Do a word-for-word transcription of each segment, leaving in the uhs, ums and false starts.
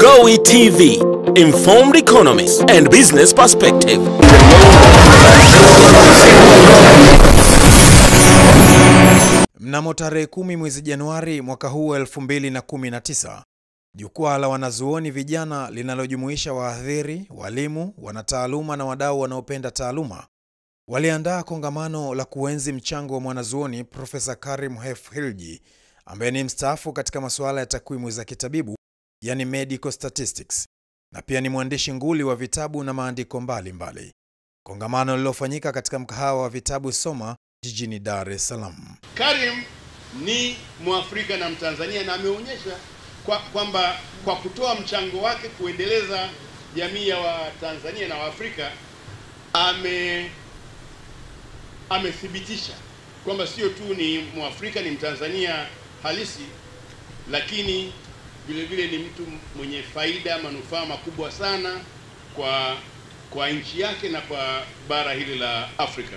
Gowi T V, informed economists and business perspective. Mnamo tarehe kumi mwezi Januari mwaka huu elfu mbili na kumi na tisa, jukwaa la wanazuoni vijana linalojumuisha wahadhiri, walimu, wanataaluma na wadau wanaopenda taaluma waliandaa kongamano la kuenzi mchango wa mwanazuoni Prof Karim F Hirji, ambaye ni mstaafu katika masuala ya takwimu za kitabibu, yani medical statistics, na pia ni mwandishi nguli wa vitabu na maandiko mbalimbali. Kongamano lilofanyika katika mkahawa wa vitabu Soma jijini Dar es Salaam. Karim ni Mwafrika na Mtanzania, na ameonyesha kwamba kwa, kwa kutoa mchango wake kuendeleza jamii ya Watanzania na Waafrika, ame amethibitisha kwamba sio tu ni Mwafrika, ni Mtanzania halisi, lakini vile vile ni mtu mwenye faida, manufaa makubwa sana kwa kwa nchi yake na kwa bara hili la Afrika.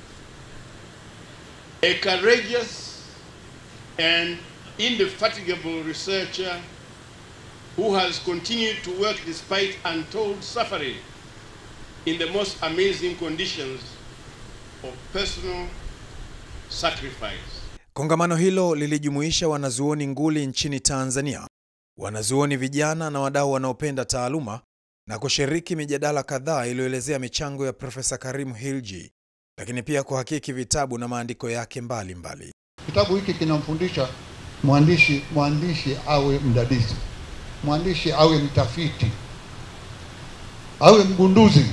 A courageous and indefatigable researcher who has continued to work despite untold suffering in the most amazing conditions of personal sacrifice. Kongamano hilo lilijumuisha wanazuoni nguli nchini Tanzania, wanazuoni vijana na wadau wanaopenda taaluma, na kushiriki mijadala kadhaa iliyoelezea michango ya Prof Karim Hirji, lakini pia kuhakiki vitabu na maandiko yake mbalimbali mbali. Kitabu hiki kinamfundisha mwandishi mwandishi awe mdadisi, mwandishi awe mtafiti, awe mgunduzi.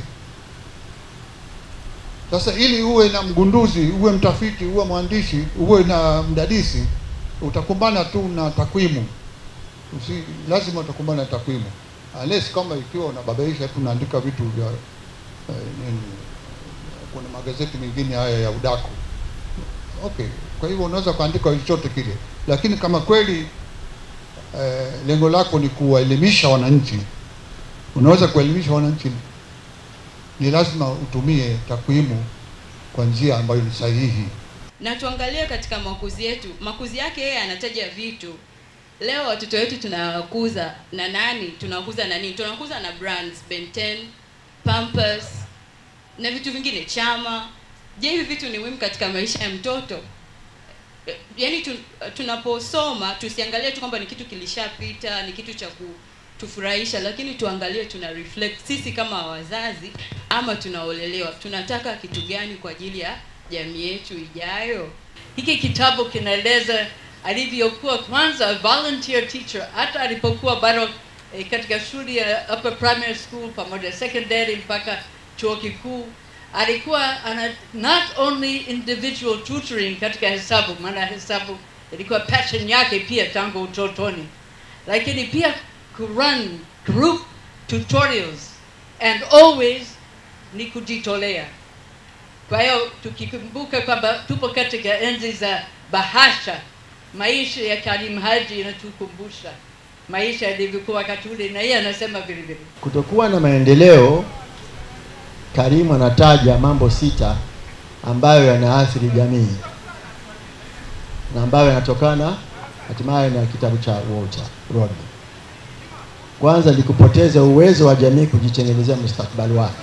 Sasa ili uwe na mgunduzi, uwe mtafiti, uwe mwandishi, uwe na mdadisi, utakumbana tu na takwimu. Usi, lazima utakumbana na takwimu. Unless kama ikiwa unababaisha tu unaandika vitu vya eh, nini, kuna magazeti mengine haya ya udaku. Okay, kwa hivyo unaweza kuandika chochote kile. Lakini kama kweli eh, lengo lako ni kuwaelimisha wananchi, unaweza kuelimisha wananchi, ni lazima utumie takwimu kwa njia ambayo ni sahihi. Na tuangalie katika makuzi yetu, makuzi yake yeye anataja vitu. Leo watoto wetu tunakuza na nani? Tunakuza na nini? Tunakuza na brands, Ben ten, Pampers na vitu vingine, chama. Je, hivi vitu ni muhimu katika maisha ya mtoto? Yaani tu, tunaposoma tusiangalie tu kwamba ni kitu kilishapita, ni kitu cha kutufurahisha, lakini tuangalie tuna reflect sisi kama wazazi ama tunaolelewa, tunataka kitu gani kwa ajili ya jamii yetu ijayo. Hiki kitabu kinaeleza alivyokuwa kwanza volunteer teacher, hata alipokuwa bado eh, katika shule ya upper primary school pamoja secondary mpaka chuo kikuu. Alikuwa ana not only individual tutoring katika hesabu, maana hesabu ilikuwa passion yake pia tangu utotoni, lakini pia kurun group tutorials and always ni kujitolea. Kwa hiyo tukikumbuka kwamba tupo katika enzi za bahasha, maisha ya Karim Hirji inatukumbusha maisha yalivyokuwa wakati ule, na yeye anasema vile vile kutokuwa na maendeleo. Karim anataja mambo sita ambayo yanaathiri jamii na ambayo yanatokana hatimaye na kitabu cha Walter Rodney. Kwanza ni kupoteza uwezo wa jamii kujitengenezea mustakabali wake,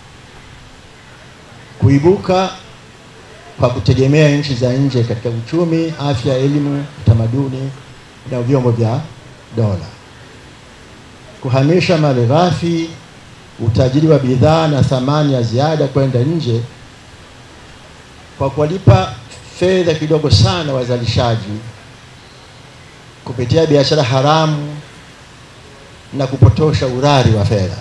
kuibuka kwa kutegemea nchi za nje katika uchumi, afya, elimu, utamaduni na vyombo vya dola, kuhamisha malighafi, utajiri wa bidhaa na thamani ya ziada kwenda nje kwa kuwalipa fedha kidogo sana wazalishaji kupitia biashara haramu na kupotosha urari wa fedha.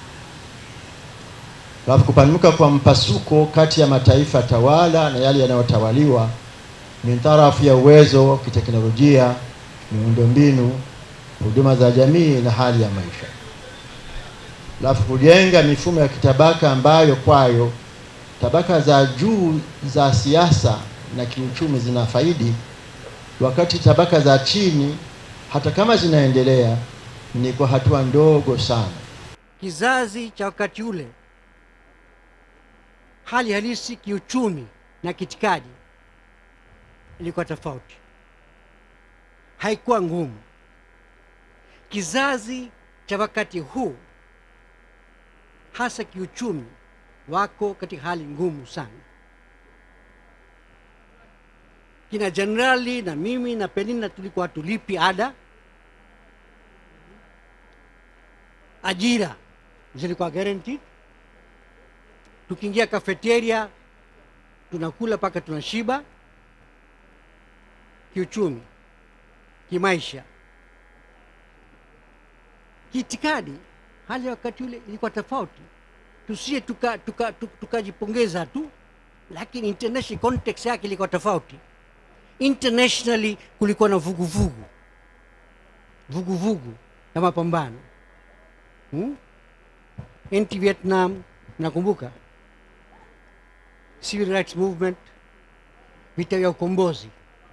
Alafu kupanuka kwa mpasuko kati ya mataifa tawala na yale yanayotawaliwa ni tarafu ya uwezo, kiteknolojia, miundombinu, huduma za jamii na hali ya maisha. Alafu kujenga mifumo ya kitabaka ambayo kwayo tabaka za juu za siasa na kiuchumi zinafaidi, wakati tabaka za chini hata kama zinaendelea ni kwa hatua ndogo sana. Kizazi cha wakati ule, hali halisi kiuchumi na kitikadi ilikuwa tofauti, haikuwa ngumu. Kizazi cha wakati huu, hasa kiuchumi, wako katika hali ngumu sana. Kina Generali na mimi na Penina tulikuwa tulipi ada, ajira zilikuwa guaranteed, tukiingia cafeteria tunakula paka tunashiba. Kiuchumi, kimaisha, kiitikadi, hali ya wakati ule ilikuwa tofauti. Tusiye tukajipongeza tuka, tuka, tuka tu, lakini international context yake ilikuwa tofauti. Internationally kulikuwa na vuguvugu vuguvugu na mapambano, hmm? Anti-Vietnam, nakumbuka civil rights movement, vita vya ukombozi.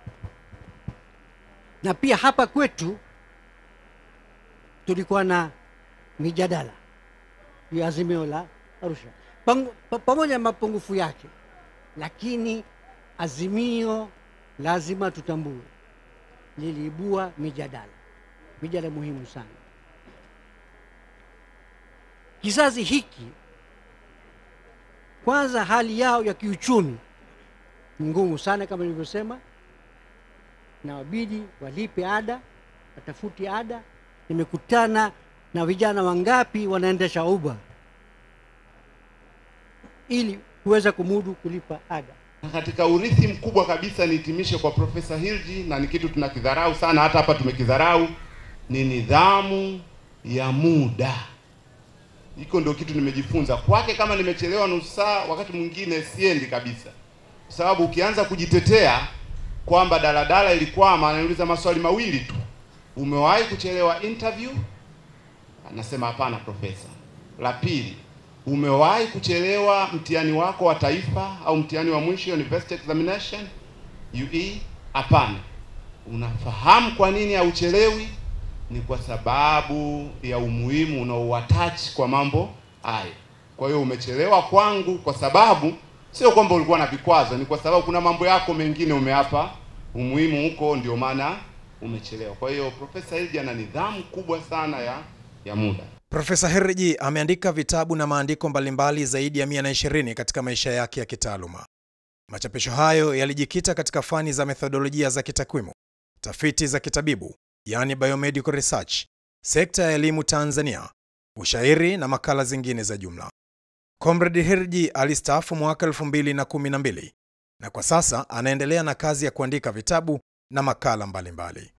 Na pia hapa kwetu tulikuwa na mijadala ya azimio la Arusha, pamoja na mapungufu yake, lakini azimio lazima tutambue liliibua mijadala mijadala muhimu sana. Kizazi hiki kwanza hali yao ya kiuchumi ni ngumu sana kama nilivyosema, na wabidi walipe ada, watafuti ada. Nimekutana na vijana wangapi wanaendesha Uber ili kuweza kumudu kulipa ada. Katika urithi mkubwa kabisa nihitimishe kwa Profesa Hirji, na ni kitu tunakidharau sana, hata hapa tumekidharau, ni nidhamu ya muda. Hiko ndio kitu nimejifunza kwake. Kama nimechelewa nusu saa, wakati mwingine siendi kabisa, kwa sababu ukianza kujitetea kwamba daladala ilikwama, ananiuliza maswali mawili tu: umewahi kuchelewa interview? Anasema hapana profesa. La pili, umewahi kuchelewa mtihani wako wa taifa au mtihani wa mwisho, university examination U E? Hapana. Unafahamu kwa nini hauchelewi? Ni kwa sababu ya umuhimu unaoattach kwa mambo hayo. Kwa hiyo umechelewa kwangu kwa sababu sio kwamba ulikuwa na vikwazo, ni kwa sababu kuna mambo yako mengine umeapa umuhimu huko, ndio maana umechelewa. Kwa hiyo Profesa Hirji ana nidhamu kubwa sana ya ya muda. Profesa Hirji ameandika vitabu na maandiko mbalimbali zaidi ya mia na ishirini katika maisha yake ya kitaaluma. Machapisho hayo yalijikita katika fani za methodolojia za kitakwimu, tafiti za kitabibu, yani biomedical research, sekta ya elimu Tanzania, ushairi na makala zingine za jumla. Comrade Hirji alistaafu mwaka elfu mbili na kumi na mbili na kwa sasa anaendelea na kazi ya kuandika vitabu na makala mbalimbali.